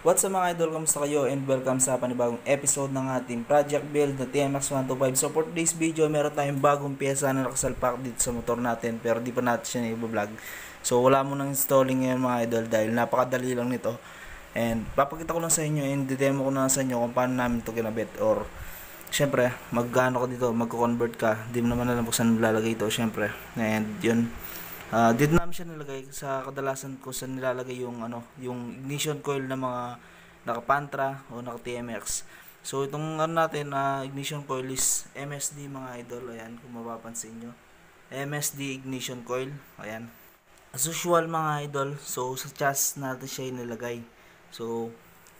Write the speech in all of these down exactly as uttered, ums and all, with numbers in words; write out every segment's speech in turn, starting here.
What's up mga idol, kamusta kayo and welcome sa panibagong episode ng ating project build na T M X one twenty-five. So for today's video, meron tayong bagong pyesa na nakasalpak dito sa motor natin pero di pa natin siya na-vlog. So wala mo nang installing ngayon mga idol dahil napakadali lang nito. And papakita ko lang sa inyo and demo ko na sa inyo kung paano namin ito kinabit or syempre magkano ko dito, magko-convert ka, di mo naman alam kung saan lalagay ito syempre. And yun, Uh, dito namin siya nilagay sa kadalasan ko sa nilalagay yung ano, yung ignition coil ng mga naka-Pantra o naka-T M X. So itong ano natin na uh, ignition coil is M S D mga idol. Ayan, kung mapapansin nyo. M S D ignition coil. Ayan. As usual mga idol, so sa chassis natin siya nilagay. So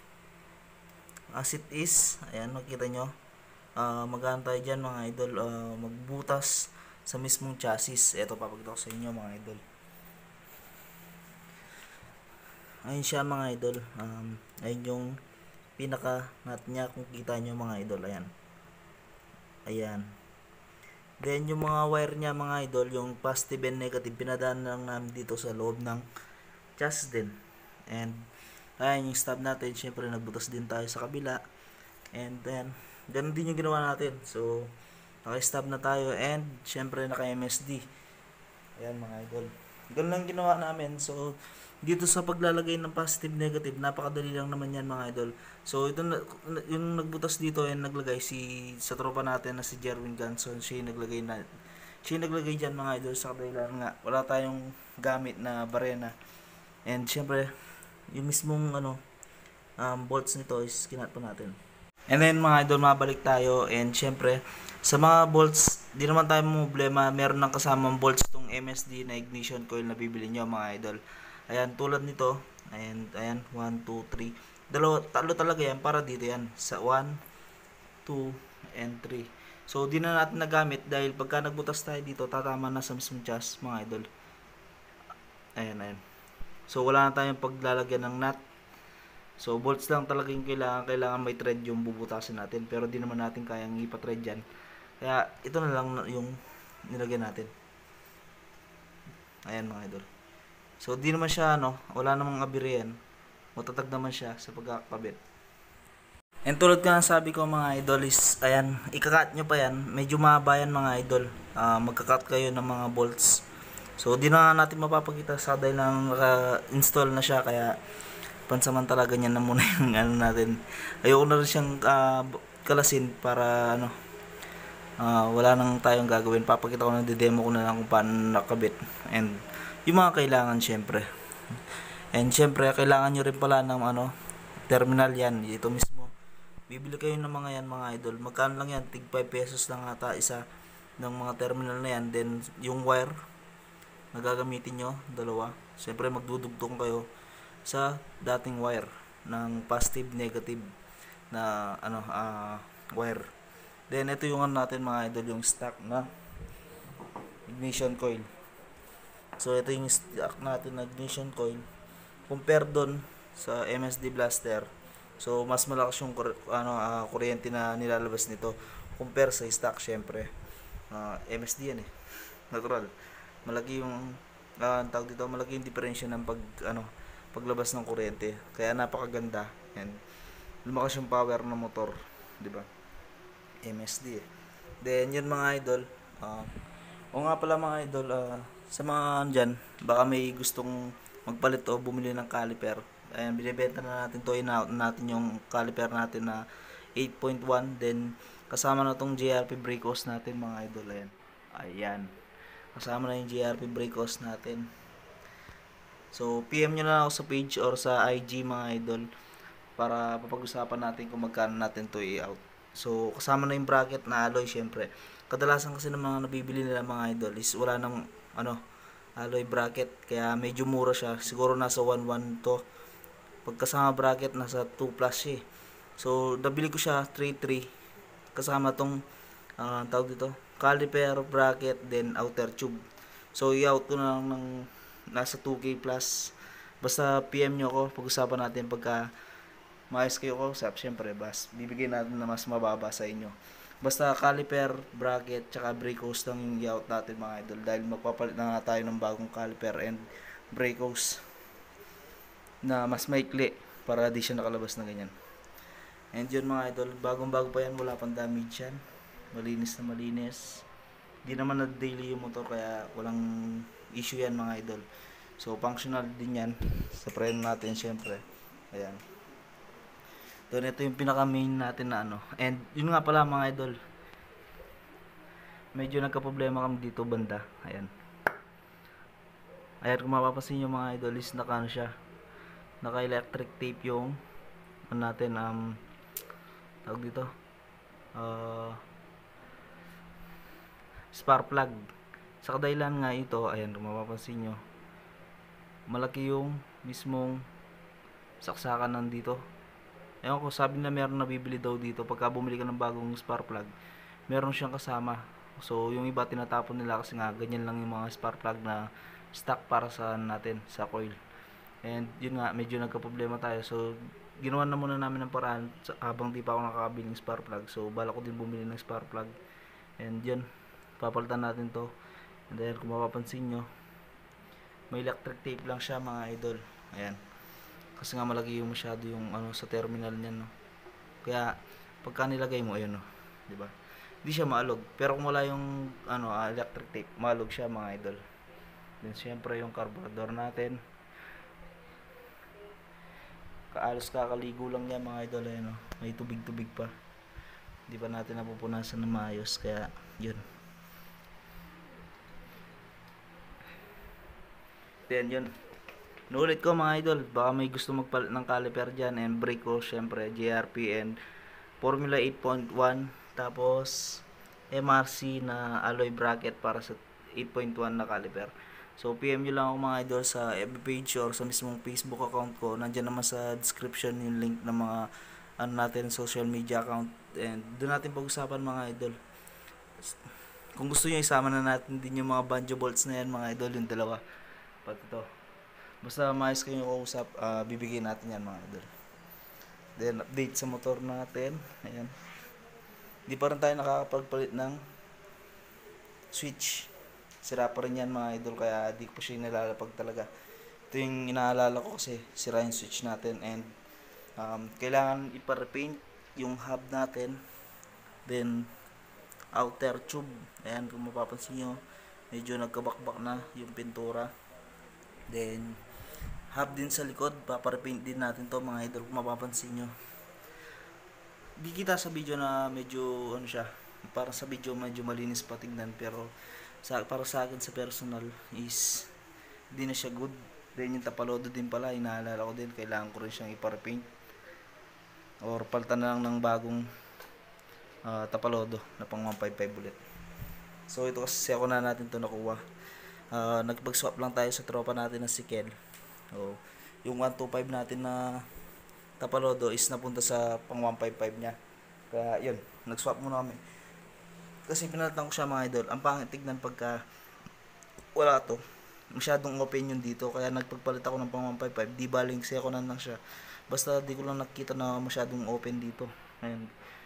as it is, ayan, makita nyo. Uh, Mag-ano tayo dyan mga idol, uh, magbutas sa mismong chassis. Ito papakita ko sa inyo mga idol. Ayun siya mga idol. Um, ayun yung pinaka nut niya kung kita nyo mga idol. Ayan. Ayan. Then yung mga wire niya mga idol, yung positive and negative, pinadaan lang namin dito sa loob ng chassis din. And ayan yung stop natin. Syempre nagbutas din tayo sa kabila. And then ganun din yung ginawa natin. So naka-stop na tayo and syempre naka-M S D. Ayan mga idol. Ganun lang ginawa namin. So dito sa paglalagay ng positive negative, napakadali lang naman yan mga idol. So ito na, yung nagbutas dito and naglagay si sa tropa natin na si Jerwin Ganson. Siya yung naglagay na siya yung naglagay dyan mga idol sa kabila nga. Wala tayong gamit na barena. And syempre yung mismong ano um, bolts nito is kinat pa natin. And then mga idol, mabalik tayo and syempre sa mga bolts, di naman tayo problema, meron ng kasamang bolts tong M S D na ignition coil na bibili nyo mga idol. Ayan, tulad nito, ayan, ayan, one, two, three. Dalawa, talo talaga yan para dito yan, sa one, two, and three. So di na natin nagamit dahil pagka nagbutas tayo dito, tatama na sa mismong chassis mga idol. Ayan, ayan. So wala na tayong paglalagyan ng nut. So bolts lang talaga yung kailangan, kailangan may thread yung bubutasin natin, pero di naman natin kayang ipa-thread yan. Kaya ito na lang yung nilagyan natin. Ayan mga idol. So di naman siya ano, wala namang abiriyan. Matatag naman siya sa pagkakabit. And tulad ka na sabi ko mga idol is, ayan, ikakat nyo pa yan. Medyo mahaba yan mga idol. Uh, magkakat kayo ng mga bolts. So di na natin mapapakita sa dahil na naka-install na siya, kaya pansamantala ganyan na muna yung ano natin. Ayoko na rin siyang uh, kalasin para ano, uh, wala nang tayong gagawin. Papakita ko na, demo ko na lang kung paano nakabit and yung mga kailangan syempre. And syempre kailangan nyo rin pala ng ano, terminal yan. Ito mismo, bibili kayo ng mga yan mga idol. Magkano lang yan, tig five pesos lang ata isa ng mga terminal na yan. Then yung wire na gagamitin nyo, dalawa. Syempre magdudugtong kayo sa dating wire ng positive negative na ano uh, wire. Then ito yung ano natin mga idol, yung stock na ignition coil. So ito yung stock natin na ignition coil compare doon sa M S D blaster. So mas malakas yung ano uh, kuryente na nilalabas nito compare sa stock. Syempre uh, M S D yan eh, natural. Malaki yung uh, tawag dito, malaki yung diferensya ng pag ano paglabas ng kuryente, kaya napakaganda. And lumakas yung power ng motor, di ba? M S D eh. Then yun mga idol, uh, o nga pala mga idol, uh, sa mga dyan, baka may gustong magpalit o bumili ng caliper. Ayan, binibenta na natin to, in-out natin yung caliper natin na eight point one, then kasama na tong J R P brake hose natin mga idol. Ayan, ayan, kasama na yung J R P brake hose natin. So, P M nyo na ako sa page or sa I G mga idol para papag-usapan natin kung magkano natin to i-out. So, kasama na yung bracket na alloy syempre. Kadalasan kasi ng mga nabibili nila mga idol is wala nang ano, alloy bracket, kaya medyo mura siya. Siguro nasa one one to. Pagkasama bracket nasa two plus siya. So, nabili ko siya three three kasama tong uh, tawag dito, caliper, bracket, then outer tube. So, i-out ko na lang ng nasa two K plus. Basta P M nyo ako, pag-usapan natin pagka maayos kayo ko, sap, syempre bas, bibigyan natin na mas mababa sa inyo. Basta caliper, bracket, tsaka brake hose lang yung i-out natin mga idol, dahil magpapalit na nga tayo ng bagong caliper and brake hose na mas maikli para di siya nakalabas na ganyan. And yun mga idol, bagong bago pa yan, wala pang damage yan, malinis na malinis. Di naman na daily yung motor kaya walang issue yan mga idol. So functional din yan sa preno natin syempre. Ayan. Doon ito yung pinaka main natin na ano. And yun nga pala mga idol, medyo nagka-problema kami dito banda. Ayan. Ayan, kung mapapansin nyo mga idol is naka ano siya, naka electric tape yung ano natin, um tawag dito, uh, spark plug. Sa kadahilan nga ito, ayan kung mapapansin nyo, malaki yung mismong saksakan nandito. Ewan ko, sabi na meron nabibili daw dito pagka bumili ka ng bagong spark plug, meron siyang kasama. So yung iba tinatapon nila kasi nga ganyan lang yung mga spark plug na stock para sa natin, sa coil. And yun nga, medyo nagka-problema tayo. So ginawa na muna namin ng paraan habang di pa ako nakakabili ng spark plug. So bala ko din bumili ng spark plug. And yun, papalitan natin to. And then kung mapapansin nyo, may electric tape lang siya mga idol. Ayan. Kasi nga malaki yung masyado yung ano sa terminal niyan, no. Kaya pagka nilagay mo, ayun, no, di ba? Hindi siya maalog. Pero kung wala yung ano, uh, electric tape, maalog siya mga idol. Then syempre yung carburetor natin, kaalos kakaligo lang niya mga idol, ayun, no. May tubig-tubig pa. Hindi pa natin napupunasan na maayos, kaya yun. Then yun. Nulit ko mga idol, baka may gusto magpalit ng caliper dyan. And brake ko syempre J R P and Formula eight point one, tapos M R C na alloy bracket para sa eight point one na caliper. So P M nyo lang ako mga idol sa F B page or sa mismong Facebook account ko. Nandiyan naman sa description yung link ng mga ano natin, social media account, and doon natin pag-usapan mga idol. Kung gusto nyo isama na natin din yung mga banjo bolts na yan mga idol, yung dalawa pati ito. Basta maayos kayo kausap, uh, bibigyan natin yan mga idol. Then update sa motor natin. Ayan. Hindi pa rin tayo nakakapagpalit ng switch. Sira pa rin yan mga idol, kaya di ko siya nilalapag talaga. Ito yung inaalala ko kasi sira yung switch natin. And um, kailangan ipa-repaint yung hub natin. Then outer tube. Ayan, kung mapapansin nyo, medyo nagkabakbak na yung pintura. Then hub din sa likod, paparepaint din natin to mga idol, kung mapapansin nyo. Di kita sa video na medyo ano siya, para sa video medyo malinis pa tignan, pero sa, para sa akin sa personal is di na siya good. Then yung tapalodo din pala, inaalala ko din, kailangan ko rin siyang iparepaint or palitan na lang ng bagong uh, tapalodo na pang one fifty-five ulit. So ito kasi ako na natin to nakuha. Uh, nagpag-swap lang tayo sa tropa natin na si Kel. So, yung one twenty-five natin na tapalodo is napunta sa pang one fifty-five niya. Kaya yun, nag-swap muna kami. Kasi pinalitan ko siya mga idol. Ang pangit tignan pagka wala to. Masyadong open yun dito. Kaya nagpagpalit ako ng pang one fifty-five. Di baling second lang siya. Basta di ko lang nakita na masyadong open dito. Ayun.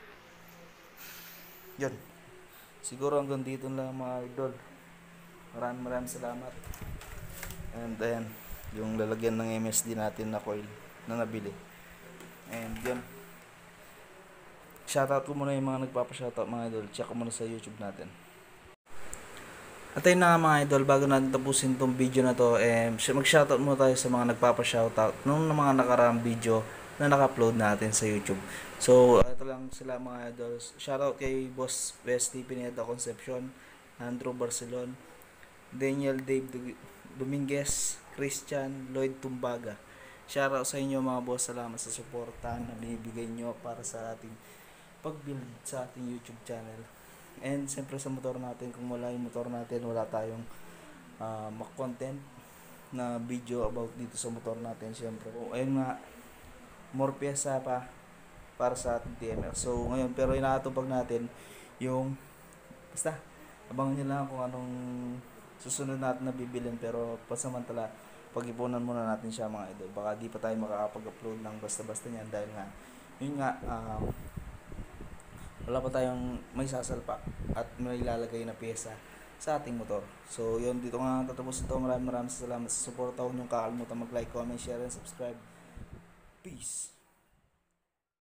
Yun. Siguro hanggang dito lang mga idol. Maraming maraming salamat. And ayan, yung lalagyan ng M S D natin na coil na nabili. And yun, shoutout ko muna yung mga nagpapa-shoutout mga idol. Check ko muna sa YouTube natin. At ayun na nga mga idol, bago natin tapusin tong video na to, eh, mag-shoutout muna tayo sa mga nagpapa-shoutout nung mga nakaraang video na naka-upload natin sa YouTube. So ito lang sila mga idol. Shoutout kay Boss Westy Pineda Concepcion, Andrew Barcelon, Daniel Dave Dominguez, Christian Lloyd Tumbaga. Shoutout sa inyo mga boss, salamat sa suporta na binibigay nyo para sa ating pag-build sa ating YouTube channel. And siyempre sa motor natin, kung wala yung motor natin, wala tayong uh, mak-content na video about dito sa motor natin. Siyempre, oh, ayun nga, more pyesa pa para sa ating T M R. So ngayon, pero inaatupag natin yung, basta abangan nyo lang kung anong susunod natin na bibilin, pero pasamantala pag-ipunan muna natin siya mga idol. Baka di pa tayo makakapag-upload ng basta-basta niyan dahil nga yun nga, uh, wala pa tayong may sasalpak at may lalagay na pyesa sa ating motor. So yun, dito nga tatapos ito. Maraming maraming salamat sa support. Huwag niyong kakalimutan mag-like, comment, share, and subscribe. Peace.